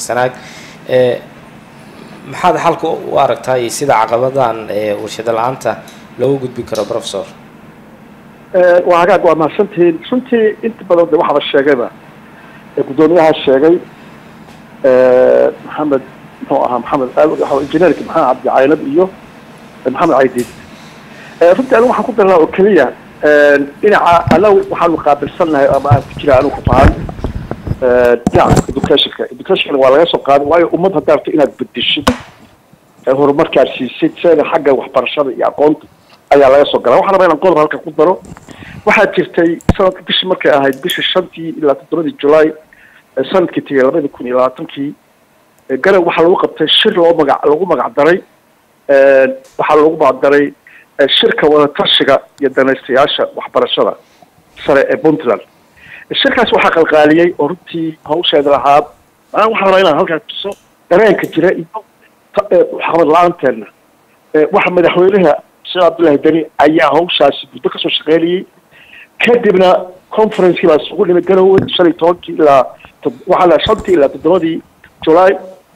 sanaag maxaad xalka u aragtay sida caqabadan warshada la'aanta loogu gudbi karo professor waa hagaag waa mahadsantihiin runtii inta badan de waxaba sheegayba gudoomiyaha sheegay maxamed muxuu ahaa maxamed injineerka maxamed cabdi caynab iyo maxamed caydiid runtii anigu waxaan ku darnaa oo keliya dhinaca anagu waxaanu qaabilsannahay ama aan ku jira anigu kufahan dhinaca educationka waa laga soo qaaday waayo ummad haddaa rabto inaad bedeshid horumarkaad siisid sida xagga waxbarashada iyo aqoonta ayaa laga soo galaa waxaan rabaa inaan qodob halka ku daro waxaa jirtay sanadka bishii markay ahayd bishii 5 ilaa 7 July sanadkii tagay 2020 garan waxaa lagu qabtay shir lagu magac daray waxaa lagu magac daray shirka wada tashiga iyo danaystayaasha waxbarashada sare ee Puntland shirkaas waxaa qalqaaliyay oo runtii hawsheeda lahaa waxaan rabaa inaan halkaas tuso dareenka jira iyo waxqabad la'aanteena waxa madaxweynaha Sheekh Abdullahi Dani ayaa hawshaasi muddo ka soo shaqeeyay kadibna conference-kii baa isugu dhimay Garowe 15 ilaa waxaa la 5 ilaa 7 July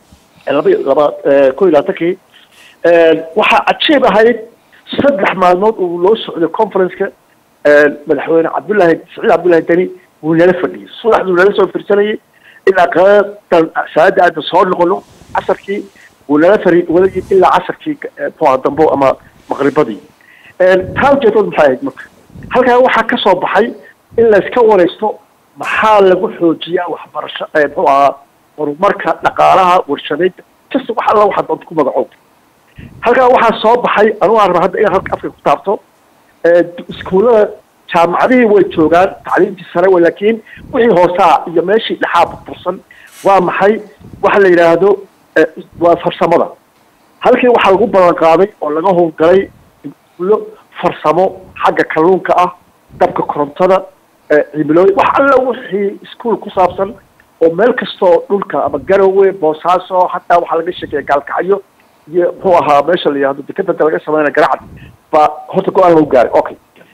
waxaa cajiib ahayd 3 maalmood oo loo socday conference-ka madaxweyne Saciid Abdullahi Dani wuu nala fadhiyay subaxdii nala soo firsanayay ilaa qaadan saacada aad soo noqono casarkii wuu nala fadhiyay ilaa casarkii dambo ama maqribadii taawjeedadu maxay ahayd marka halkaa waxaa ka soo baxay in la iska wareysto maxaa lagu xoojiyaa waxbarasho muxuu ahaa horumarka dhaqaalaha warshadaynta kasta waxa la waxa doonta ku magacood halkaa waxaa soo baxay anigu aan rabaa hadda in halka afka ku taabto iskuulada jaamacadihii way joogaan tacliintii sare way laakiin wixii hoosaa iyo meeshii dhexaa burbursan waa maxay waxa la yidhaahdo waa farsamada halkii waxaa lagu ballan qaaday oo laga howlgalay iskuulo farsamo xagga kalluunka ah dabka korontada cimilooyin wax alla wixii iskuul ku saabsan oo meel kastoo dhulka ama Garowe Boosaaso hataa waxaa laga sheekeeyay Gaalkacyo iyo muxuu ahaa meesha la yiraahdo dekada laga sameeyay garacad ba horta go'aan lagu gaaray okay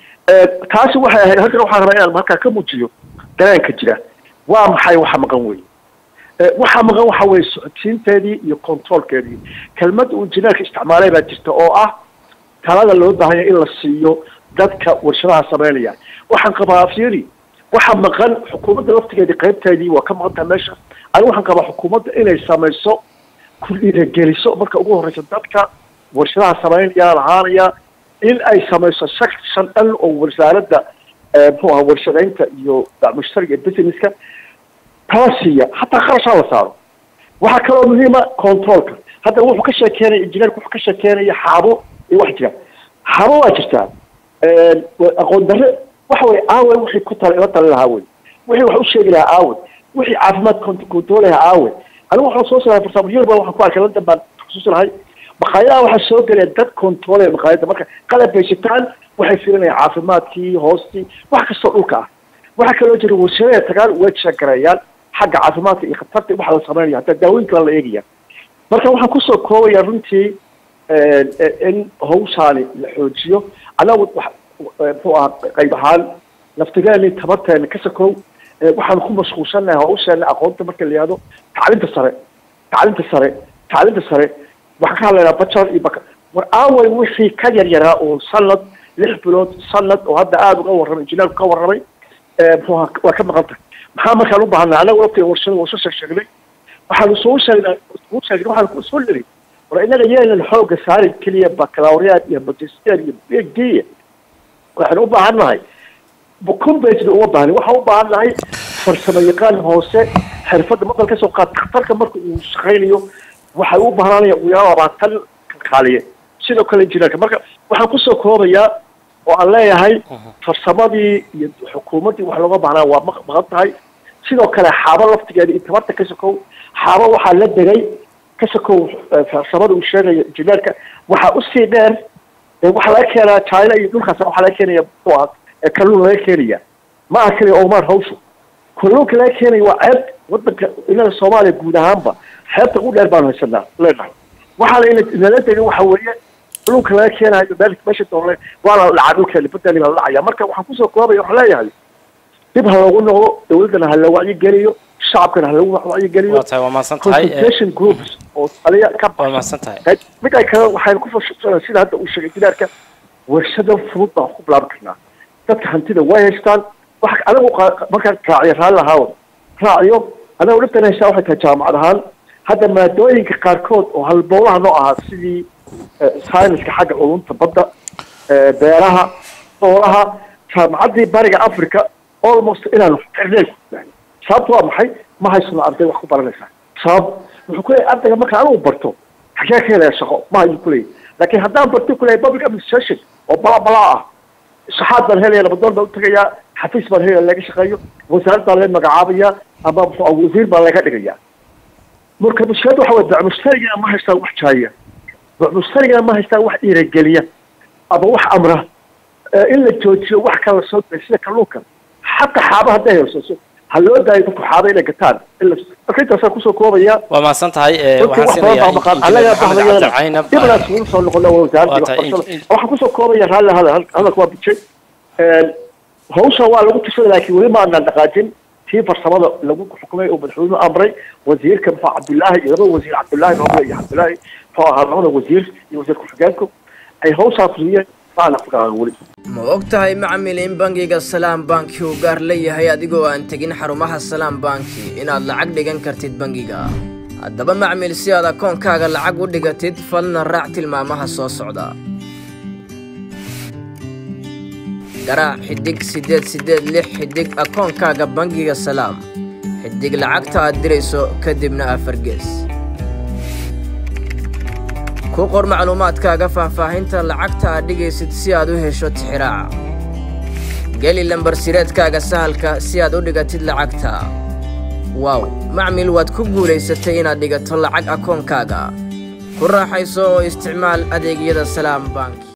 taasi waxay ahayd halkan waxaan rabaa inaan markaa ka muujiyo dareenka jira waa maxay waxa maqan weey waxa maqan waxa weey socodsiinteedii iyo controlkeedii kelmad uu injineerka isticmaalay baa jirta oo ah talada loo baahan yahay in la siiyo dadka warshadaha sameynaya waxaan qabaa fiiri waxa maqan xukuumadda waqtigeedii qaybteedii waa ka maqan meesha anigu waxaan qabaa xukuumadda inay sameyso kulliga geliso marka ugu horeysa dadka warshadaha sameynaya lahaanaya in ay sameyso section dhan oo wasaaradda muxuu ahaa warshadaynta iyo mushtariga businesska taasiya hataa qarasha la saaro waxa kaloo muhiima controlka hadda wuxuu ka sheekeynay injineerku wuxuu ka sheekeynay xaabo iyo wax jira xaabo waa jirtaa aqoon darre waxa way aawe wixii ku tala lahaa way wixii wax u sheegi lahaa aawe wixii caafimaad kontroolaha aawe anigu waxaan soo saaray farsamo yar baan waxaan ku arkay London baan xusuusanahay maqaayadaha waxaa soo galay dad kontroolaya maqaayada marka qalab bay shitaan waxay fiirinayaan caafimaadkii hoostii wax kastoo dhulka ah waxa kaloo jira warshadaha tagaan way shaqeeyaan xagga caafimaadka iyo khatarta waxa la sameeyaa hatta daawooyinka la eegaya marka waxaan ku soo koobaya runtii in hawshaani la xoojiyo anagu muxuu ahaa qayb ahaan naftigeeni tabarteena ka sakow waxaan ku mashquulsanahay hawsheena aqoonta marka la yiraahdo tacliinta sare waxaan ka hadlaynaa bachelor iyo war aaway wixii ka yaryaraa oo sanad 6 bilood sanad oo hadda aad uga warramay injineerku ka warramay waa ka maqan tahay maxaa markaan u baahnaa anagu waqtiga warshada waa soo sheegnay waxaan soo sheegnay waxaan ku soo dhiray war inaga yeelan xooga saari kaliya baccalaureate iyo magister iyo PhD waxaan u baahanahay bukun bayjida uma baahni waxaan u baahanahay farsamo yaqaan hoose xirfadda marka ka soo qaad dhakhtarka marka uu shaqeynayo waxay u baahanayaan ugu yaraan 20 kalkaaliye sidoo kale injineerka marka waxaan ku soo koobayaa oo aan leeyahay farsamadii iyo xukuumaddii wax looga baahnaa waa maqan tahay sidoo kale xaabo laftigeeda iyo tabarta ka sokow xaabo waxaa la degay ka sokow farsamada uu sheegaya injineerka waxaa usii dheer waxa laga keenaa China iyo dhulkaas waxa laga keenaya kalluun laga keenaya ma aha kaliya Omar hawshu kalluunka laga keenaya waa ceeb wadanka ilaa Soomaaliya guud ahaanba xeebta u dheer baan haysanaa leenahay waxa la inala degay waxa weeye kalluunka laga keenayo meesha doole waana la dhulka badani la dhacaya marka waxaan ku soo koobay waxa leeyahay dib ha loogu noqdo dowladana ha la wacyigeliyo shacabkana ha lagu wacyigeliyo waa maasantahay consultation groups oo aliya ka waa maasantahay mid ay kale waxaan ku fashiray sida hadda uu sheegay dilaarka warshada fudud baan ku bilaabi karnaa dadka hantida way haystaan wax anagu markaan raaciyo anagu dhibtan haystaa waxay tahay jaamacad ahaan hadda maadooyinka qaarkood oo halbowlaha noo ahaa sidii sayniska xagga culumta badda beeraha xoolaha jaamacaddii bariga africa almost inaanu xirneen sababtu waa maxay ma haysano arday wax ku baranaysaa sabab wuxuu ku leeyahay ardayga marka anigu barto xagee ka helaya shaqo ma hayu ku leeyahay laakiin haddaan barto ku leeyahay public administration oo balaa ah shaxaad baan helaya labadoon baan u tagayaa xafiis baan helaya laga shaqeeyo wasaarad baan laga magacaabaya ama wasiir baan laga dhigayaa marka mushkiladu waxa weeye mustarigana ma haystaan wax jaaya mustarigana ma haystaan wax dhiirigeliya ama wax amra in la joojiyo wax kala soo sida kalluunka xataa xaaba hadday hayso ha loo daayo dadku xaaba inay gataan marka intaasaan kusoo koobaya waa maasan tahay waxaan siinayaa dibna isugu soo noqona wasaaradda waxaan kusoo koobaya raalli hadalka waa bijay hawsha waa lagu tusada laakiin weli ma aanan dhaqaajin tii farsamada lagu xukumay oo madaxweynuhu amray wasiirka muxuu cabdullaahi iyo laba wasiir cabdullaahi noble iyo cabdullaahi muxuu ahaa labada wasiir iyo wasiir ku-xigeenku ay hawshaa fuliyeen maana ku dhaqaan weli ma og tahay macamil in bangiga salaam banki uu gaar leeyahay adigoo aan tegin xarumaha salaam banki inaad lacag dhigan kartid bangiga haddaba macmil si aad akoonkaaga lacag u dhigatid falna raac tilmaamaha soo socda garaac xidig 886 xidig akoonkaaga bangiga salaam xidig lacagta aad dirayso kadibna afar gees ku qor macluumaadkaaga faahfaahinta lacagta aad dhigaysid si aad u hesho tixiraaca geli lambar sireedkaaga sahalka si aad u dhigatid lacagta waaw macmil waad ku guulaysatay inaad dhigato lacag akoonkaaga ku raaxayso oo isticmaal adeegyada salaam bank